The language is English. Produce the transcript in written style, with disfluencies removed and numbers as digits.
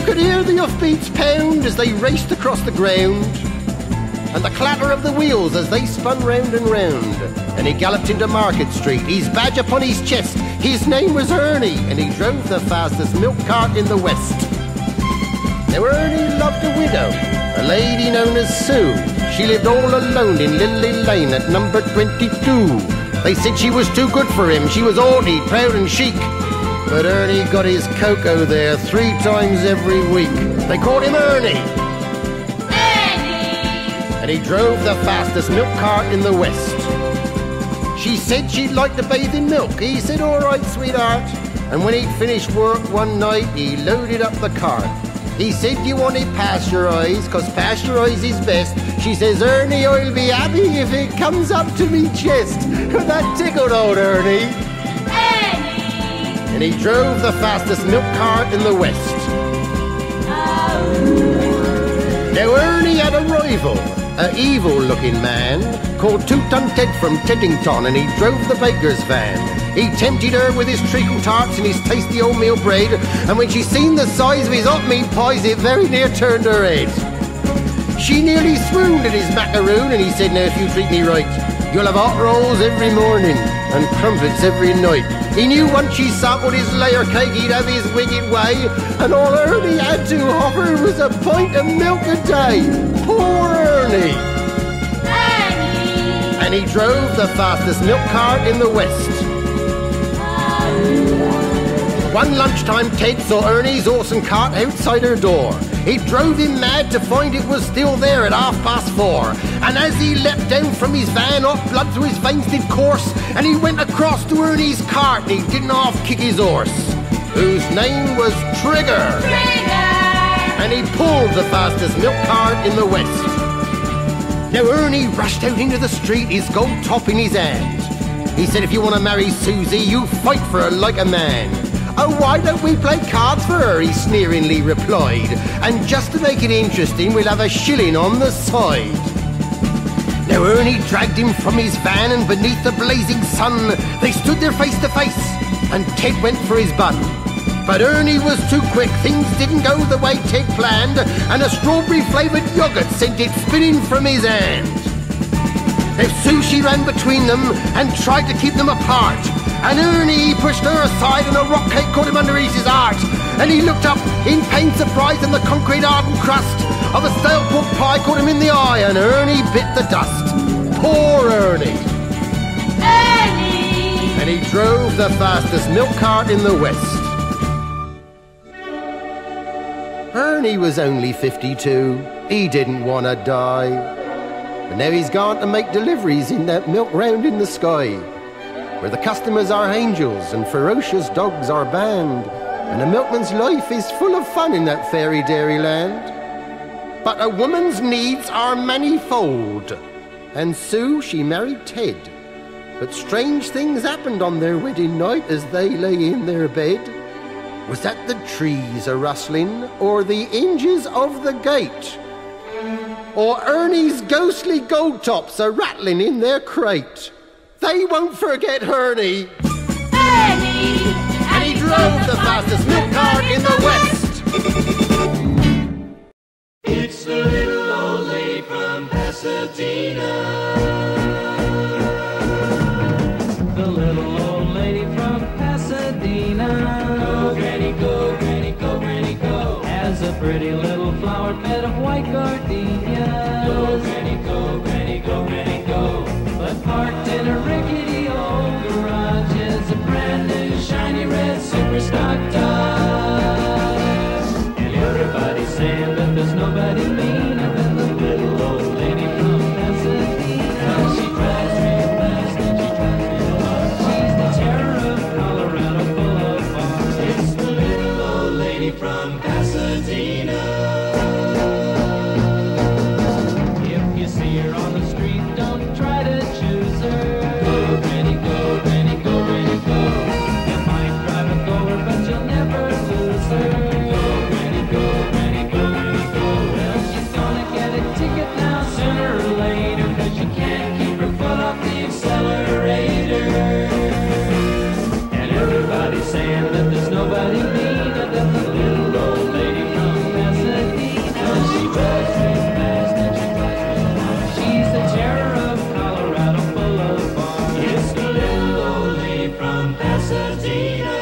could hear the hoofbeats pound as they raced across the ground, and the clatter of the wheels as they spun round and round. And he galloped into Market Street, his badge upon his chest. His name was Ernie, and he drove the fastest milk cart in the West. Now Ernie loved a widow, a lady known as Sue. She lived all alone in Lily Lane at number 22. They said she was too good for him, she was haughty, proud and chic. But Ernie got his cocoa there 3 times every week. They called him Ernie. And he drove the fastest milk cart in the West. She said she'd like to bathe in milk. He said, all right, sweetheart. And when he'd finished work one night, he loaded up the cart. He said, you want it pasteurised, 'cause pasteurised is best. She says, Ernie, I'll be happy if it comes up to me chest. That tickled old Ernie. And he drove the fastest milk cart in the West. Now Ernie had a rival, an evil-looking man called Two-Ton Ted from Teddington, and he drove the baker's van. He tempted her with his treacle tarts and his tasty oatmeal bread, and when she seen the size of his hot meat pies, it very near turned her head. She nearly swooned at his macaroon, and he said, now if you treat me right, you'll have hot rolls every morning and crumpets every night. He knew once she sampled his layer cake, he'd have his wicked way, and all Ernie had to offer was a pint of milk a day. Poor Ernie! And he drove the fastest milk cart in the West. One lunchtime, Ted saw Ernie's horse and cart outside her door. It drove him mad to find it was still there at 4:30. And as he leapt down from his van, hot blood through his veins did course, and he went across to Ernie's cart, and he didn't half-kick his horse, whose name was Trigger. And he pulled the fastest milk cart in the West. Now Ernie rushed out into the street, his gold top in his hand. He said, if you want to marry Susie, you fight for her like a man. Oh, why don't we play cards for her, he sneeringly replied. And just to make it interesting, we'll have a shilling on the side. Now Ernie dragged him from his van, and beneath the blazing sun, they stood there face to face, and Ted went for his bun. But Ernie was too quick, things didn't go the way Ted planned, and a strawberry-flavoured yoghurt sent it spinning from his hand. Now Susie ran between them and tried to keep them apart, and Ernie pushed her aside, and a rock cake caught him underneath his heart. And he looked up in pained surprise, and the concrete hardened crust of a stale pork pie caught him in the eye, and Ernie bit the dust. Poor Ernie! And he drove the fastest milk cart in the West. Ernie was only 52. He didn't want to die. But now he's gone to make deliveries in that milk round in the sky, where the customers are angels and ferocious dogs are banned, and a milkman's life is full of fun in that fairy dairy land. But a woman's needs are manifold, and Sue, she married Ted. But strange things happened on their wedding night as they lay in their bed. Was that the trees a-rustling, or the hinges of the gate, or Ernie's ghostly gold tops a-rattling in their crate? They won't forget Ernie. And he drove the fastest milk cart in the West. It's the little old lady from Pasadena. The little old lady from Pasadena. Go, Granny, go, Granny, go, Granny, go. Has a pretty little flower bed of white gardenias. Go, Granny, go, Granny, go, Granny, go. But parked in a rickety old garage is a brand new shiny red super stock Dodge. And everybody's saying that there's nobody meaner than the little old lady from Pasadena. She drives real fast and she drives real hard. She's the terror of Colorado Boulevard. It's the little old lady from Pasadena. If you see her on the street, don't try to choose her. Go, Granny, go, Granny, go, Granny, go. You might drive a goer, but you'll never lose her. Go, Granny, go, Granny, go, Granny, go. Well, she's gonna get a ticket now sooner or later, 'cause you can't keep her foot off the accelerator. And everybody's saying that there's nobody meaner than the little old lady from Tina.